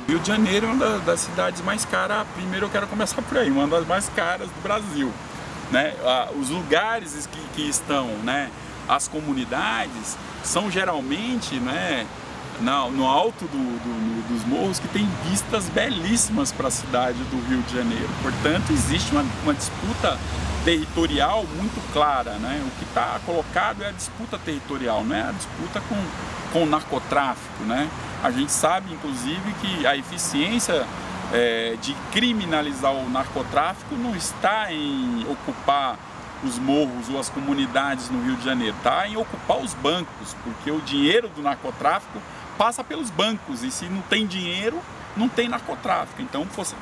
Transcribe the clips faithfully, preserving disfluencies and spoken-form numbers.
Rio de Janeiro é uma das cidades mais caras, primeiro eu quero começar por aí, uma das mais caras do Brasil, né? Os lugares que, que estão, né, as comunidades, são geralmente, né, no, no alto do, do, dos morros que tem vistas belíssimas para a cidade do Rio de Janeiro. Portanto, existe uma, uma disputa territorial muito clara, né? O que está colocado é a disputa territorial, não é a disputa com, com o narcotráfico, né? A gente sabe, inclusive, que a eficiência é, de criminalizar o narcotráfico não está em ocupar os morros ou as comunidades no Rio de Janeiro, está em ocupar os bancos, porque o dinheiro do narcotráfico passa pelos bancos e se não tem dinheiro, não tem narcotráfico. Então,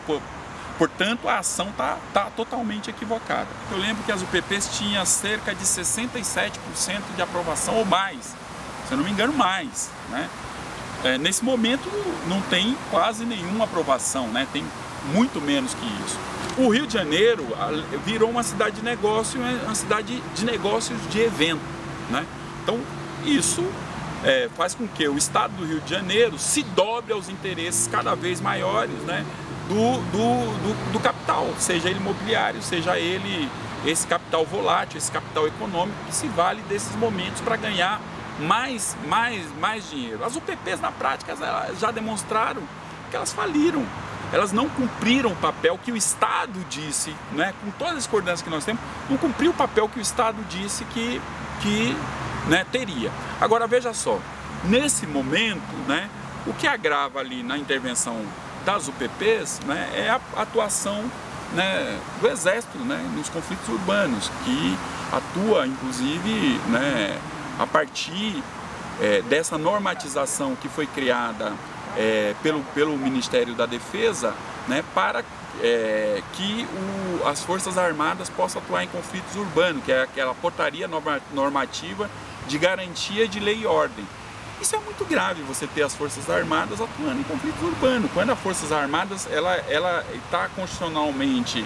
portanto, a ação está tá totalmente equivocada. Eu lembro que as U P Ps tinham cerca de sessenta e sete por cento de aprovação ou mais, se eu não me engano mais, né? É, nesse momento não tem quase nenhuma aprovação, né? Tem muito menos que isso. O Rio de Janeiro virou uma cidade de negócio, uma cidade de negócios de evento, né? Então isso é, faz com que o estado do Rio de Janeiro se dobre aos interesses cada vez maiores, né, do, do, do, do capital, seja ele imobiliário, seja ele esse capital volátil, esse capital econômico que se vale desses momentos para ganhar mais, mais, mais dinheiro. As U P Ps na prática elas já demonstraram que elas faliram, elas não cumpriram o papel que o Estado disse, né, com todas as coordenadas que nós temos, não cumpriu o papel que o Estado disse que, que né, teria. Agora veja só, nesse momento, né, o que agrava ali na intervenção das U P Ps, né, é a atuação, né, do Exército, né, nos conflitos urbanos, que atua inclusive, né, a partir é, dessa normatização que foi criada é, pelo, pelo Ministério da Defesa, né, para é, que o, as Forças Armadas possam atuar em conflitos urbanos, que é aquela portaria normativa de garantia de lei e ordem. Isso é muito grave, você ter as Forças Armadas atuando em conflitos urbanos. Quando as Forças Armadas ela ela está constitucionalmente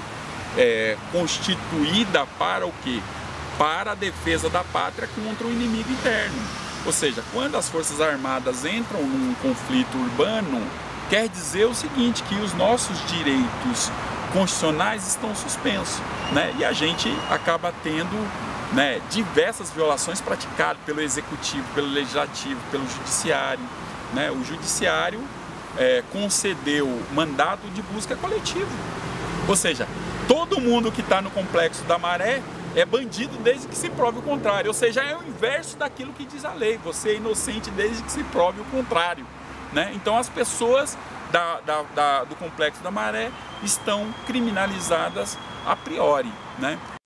é, constituída para o quê? Para a defesa da pátria contra o inimigo interno. Ou seja, quando as Forças Armadas entram num conflito urbano, quer dizer o seguinte, que os nossos direitos constitucionais estão suspensos, né? E a gente acaba tendo, né, diversas violações praticadas pelo Executivo, pelo Legislativo, pelo Judiciário, né? O Judiciário é, concedeu mandato de busca coletivo. Ou seja, todo mundo que está no Complexo da Maré é bandido desde que se prove o contrário, ou seja, é o inverso daquilo que diz a lei, você é inocente desde que se prove o contrário, né? Então as pessoas da, da, da, do Complexo da Maré estão criminalizadas a priori, né?